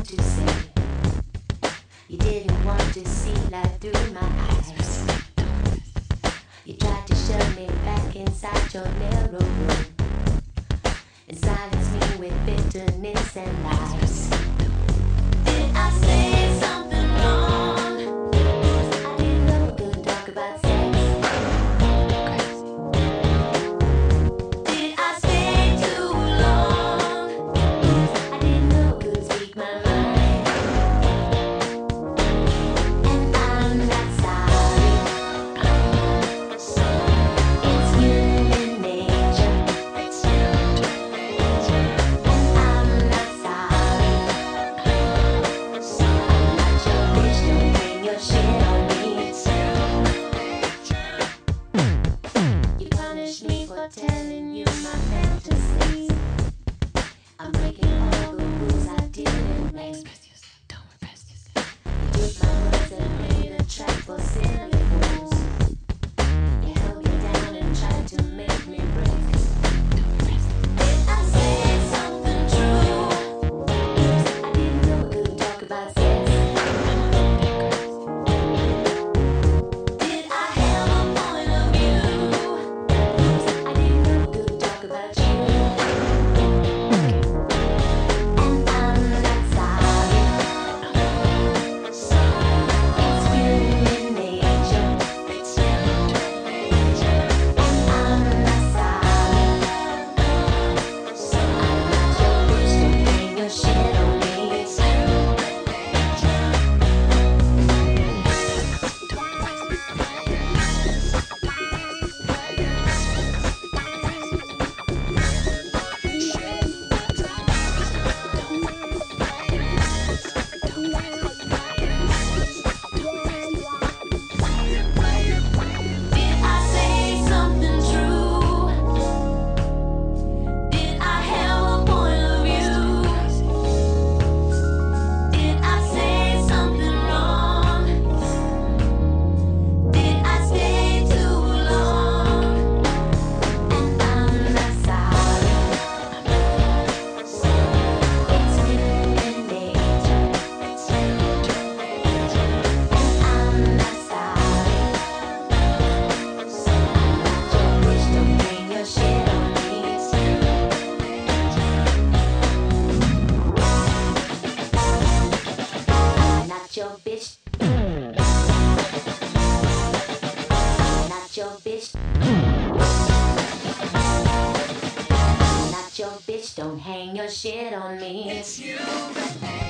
want to say. You didn't want to see life through my eyes. You tried to shove me back inside your narrow room and silence me with bitterness and lies. Did I say something wrong? I didn't know we could talk about sex. Did I stay too long? I didn't know we could speak my mind. And I'm not sorry. It's human nature. And I'm not sorry. I'm not your bitch, don't bring your shit on me. You punish me for telling you my fantasy. I'm breaking all the rules I didn't make. You took my words and made a track for silly fools. You held me down and tried to make me break. Did I say something true? I didn't know we could talk about sex. Did I have a point of view? I didn't know we could talk about you. And I'm not sorry. It's human nature. And I'm not sorry. I'm not your bitch, don't bring your shit on me. Did I say something true? Did I have a point of view? Did I say something wrong? Did I stay too long? And I'm not sorry. It's human nature. And I'm not sorry. I'm not your bitch, don't bring your shit on me. I'm not your bitch. I'm not your bitch. I'm not your bitch, don't hang your shit on me. It's you.